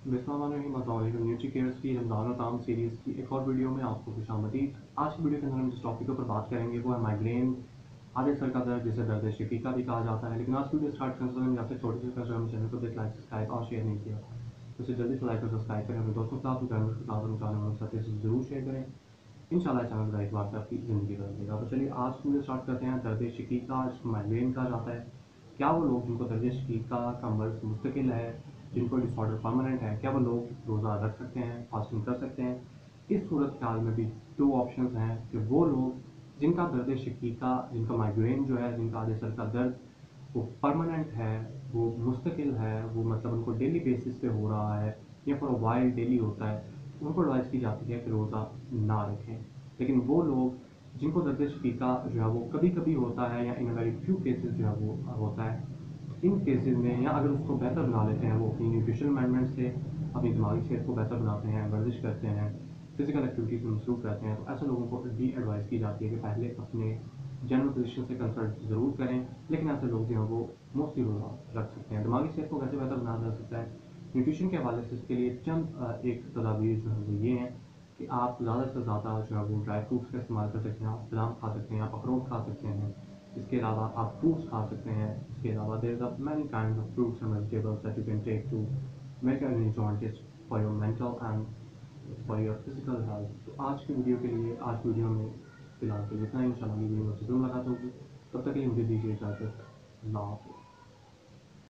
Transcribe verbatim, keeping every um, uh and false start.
बिस्मिल्लाहिर्रहमानिर्रहीम। न्यूट्रीकेयर्स की रमज़ान ताम सीरीज़ की एक और वीडियो में आपको खुशामदीद। आज की वीडियो के अंदर हम जिस टॉपिक के ऊपर बात करेंगे वो है माइग्रेन, आधे सर का दर्द, जिसे दर्द शकीका भी कहा जाता है। लेकिन आज की वीडियो स्टार्ट करने से पहले आपसे छोटी सी रिक्वेस्ट है, हम चैनल को लाइक सब्सक्राइब और शेयर नहीं किया तो इसे जल्दी से लाइक और सब्सक्राइब करें, अपने दोस्तों के साथ, फैमिली के साथ, चाहने वालों के साथ इसे ज़रूर शेयर करें। इंशाल्लाह चैनल का एक बार से आपकी ज़िंदगी बदल देगा। तो चलिए आज की वीडियो स्टार्ट करते हैं। दर्द शकीका जिसको माइग्रेन कहा जाता है, क्या वो लोग जिनको दर्द शकीका का मर्ज मुस्तकिल है, जिनको डिसऑर्डर परमानेंट है, क्या वो लोग रोज़ा रख सकते हैं, फास्टिंग कर सकते हैं? इस सूरत ख्याल में भी दो ऑप्शंस हैं कि वो लोग जिनका दर्द शकीका, जिनका माइग्रेन जो है, जिनका आधे सर का दर्द वो परमानेंट है, वो मुस्तकिल है, वो मतलब उनको डेली बेसिस पे हो रहा है या फॉर अ वाइल डेली होता है, उनको एडवाइस की जाती है कि रोज़ा ना रखें। लेकिन वो लोग जिनको दर्द शकीका जो है वो कभी कभी होता है या इन वेरी फ्यू केसेस जो है वो होता है, इन केसेस में या अगर उसको बेहतर बना लेते हैं वो अपनी न्यूट्रिशन अमेंडमेंट से अपनी दिमागी सेहत को बेहतर बनाते हैं, वर्जिश करते हैं, फिजिकल एक्टिविटीज़ में मसरूफ रहते हैं, तो ऐसे लोगों को भी एडवाइस की जाती है कि पहले अपने जनरल फिजिशियन से कंसल्ट ज़रूर करें। लेकिन ऐसे लोग जो हैं वो मोस्टली रोज़ा रख सकते हैं। दिमागी सेहत को कैसे बेहतर बनाया जा सकता है न्यूट्रिशन के हवाले से, इसके लिए चंद एक तदाबीर जो है वो ये हैं कि आप ज़्यादा से ज़्यादा जो है वो ड्राई फ्रूट्स का इस्तेमाल कर सकते हैं। आप बादाम खा सकते हैं, आप अखरोट खा सकते हैं, इसके अलावा आप फ्रूट्स खा सकते हैं। इसके अलावा there is a many kind of fruits and vegetables that you can take to make an enjoyment for your mental and for your physical health. तो आज की वीडियो के लिए आज वीडियो में फिलहाल के लिए इतना ही। इंशाल्लाह अगली वीडियो में जरूर मुलाकात होगी। तब तक के लिए मुझे दीजिए इजाज़त। अल्लाह हाफ़िज़।